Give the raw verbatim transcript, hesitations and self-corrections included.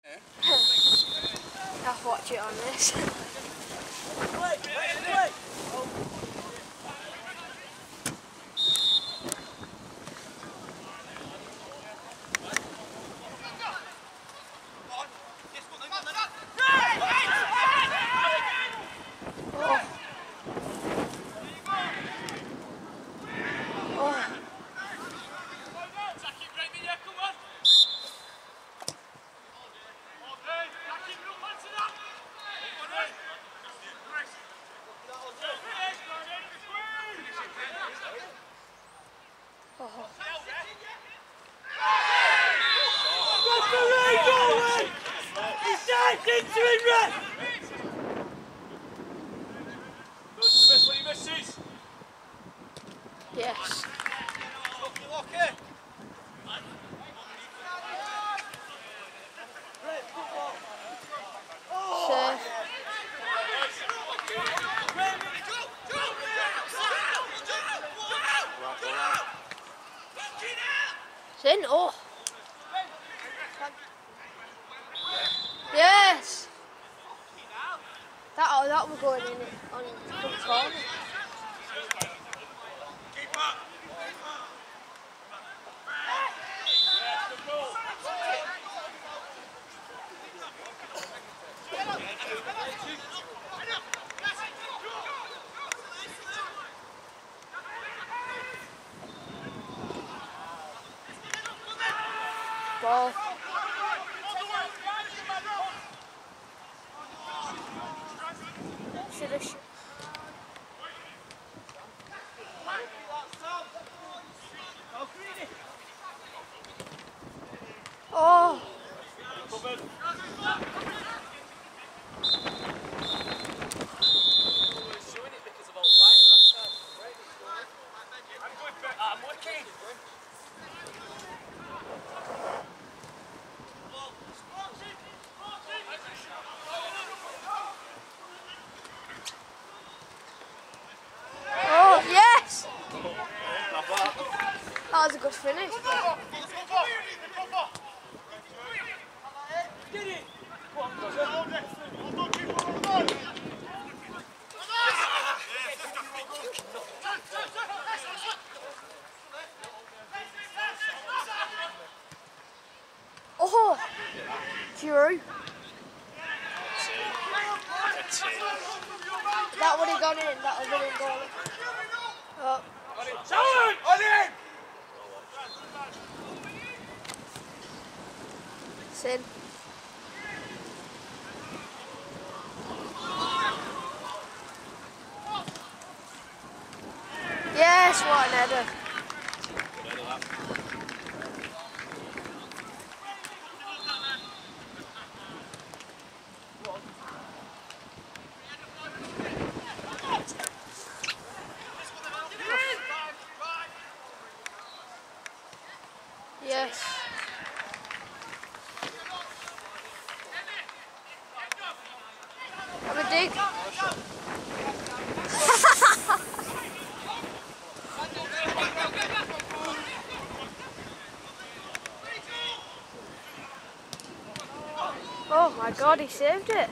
I'll watch it on this. Yes. Safe. Sin? Oh. Yes. That oh, that was going in on the corner. Ball. Should have. Sh oh. Oh, yes! That was a good finish. Oh, Drew. That would have gone in. That would have gone in. Oh. On in! Sin. Yes, what an header. Yes. Have a dig. Oh my God, he saved it.